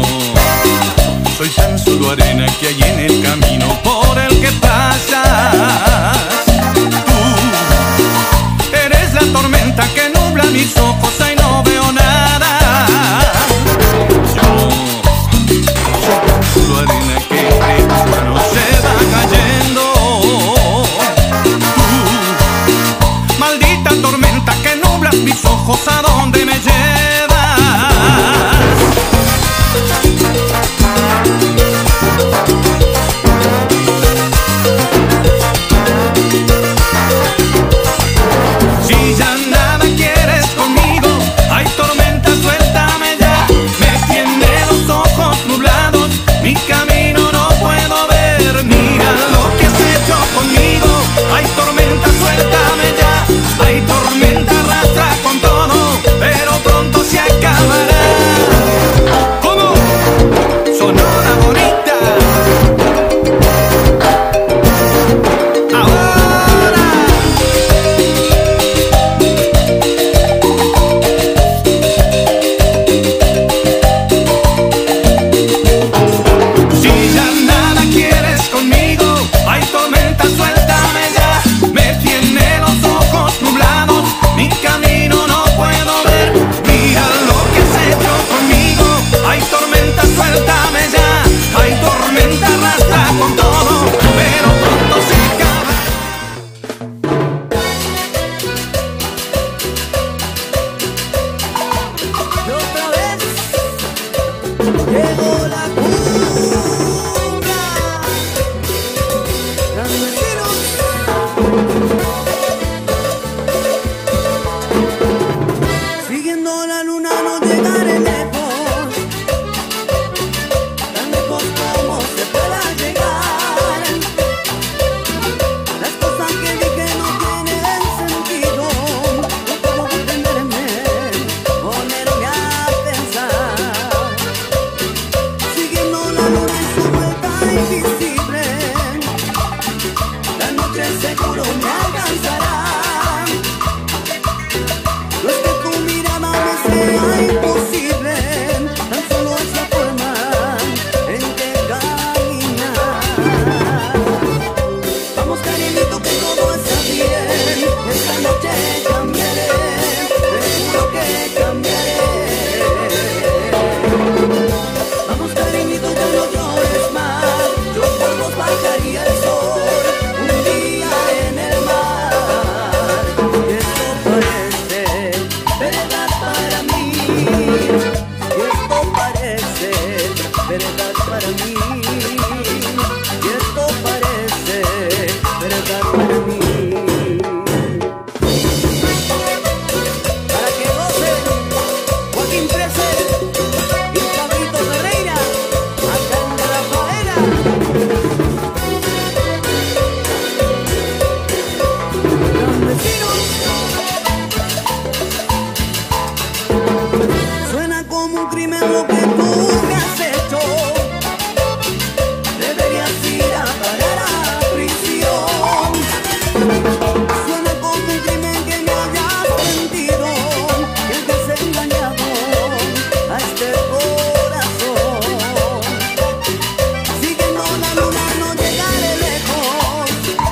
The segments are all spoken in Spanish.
soy tan solo arena que hay en el camino por el que pasas. Tú eres la tormenta que nubla mis ojos y no veo nada. Yo soy tan solo arena que entre tus manos se va cayendo. Tú, maldita tormenta que nublas mis ojos, ¿a dónde me llevas? Llegó la cumbia, clandestinos. Siguiendo la luna no llegaré lejos, tan lejos como se pueda llegar. Las cosas que dije no tienen sentido, no puedo detenerme, ponerme a pensar. La luna en su vuelta invisible, la noche seguro me alcanzará. No es que tu mirada me sea imposible, tan solo es la forma en que caminar. Vamos cariñito que todo está bien, esta noche cambiaré, te juro que cambiaré. Bajaría el sol un día en el mar. Y esto parece verdad para mí. Y esto parece verdad para mí. Y esto parece verdad para mí. Para que goce Joaquín Preser y Cabrito Ferreira, acá en De La Faena. Suena como un crimen lo que tú me has hecho. Deberías ir a parar a prisión. Suena como un crimen que me hayas mentido, que hayas engañado a este corazón. Siguiendo la luna no llegaré lejos,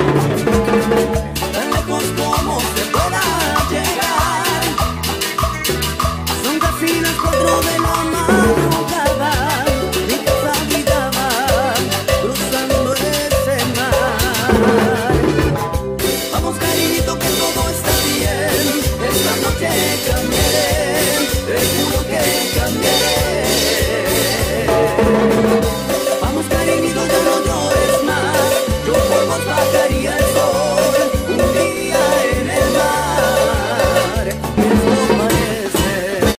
tan lejos como se pueda llegar. Son casi las 4 de la madrugada, mi casa gritaba cruzando ese mar. Vamos cariñito que todo está bien, esta noche cambiaré, te juro que cambiaré. Vamos cariñito ya no llores más, yo por vos bajaré.